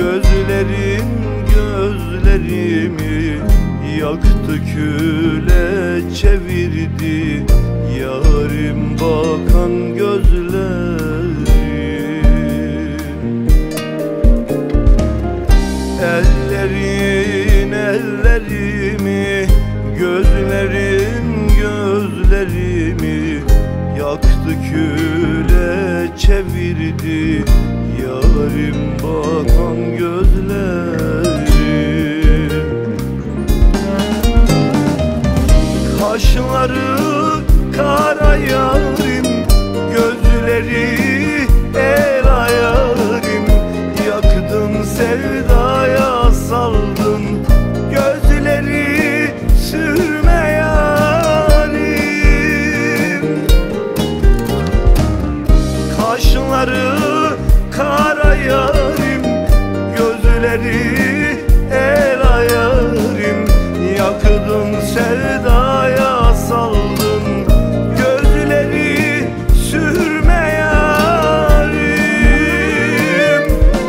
Gözlerin gözlerimi yaktı, küle çevirdi. Yarim bakan gözlerim. Ellerin ellerimi, gözlerin gözlerimi yaktı, küle çevirdi. Yarim bakan gözlerim. Kaşları kara yarim, gözleri ela yarim. Yaktın sevdaya saldın, gözleri sürme yarim. Kaşları kara yarim, gözleri ela yarim. Yaktın sevdaya saldın, gözleri sürme yarim.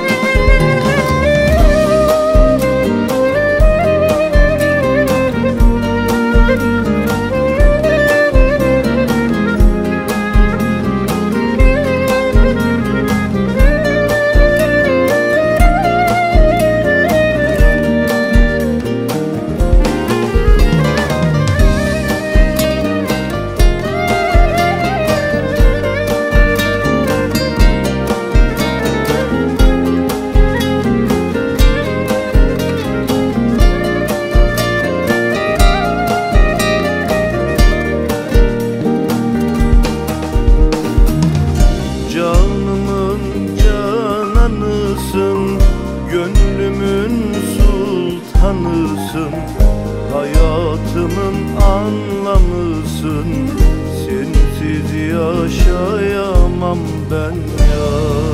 Canımın cananısın, gönlümün sultanısın. Hayatımın anlamısın, sensiz yaşayamam ben ya.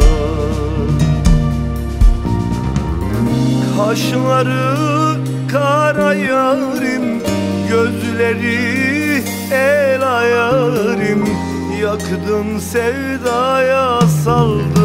Kaşları kara yarim, gözleri ela yarim. Yaktın sevdaya saldın,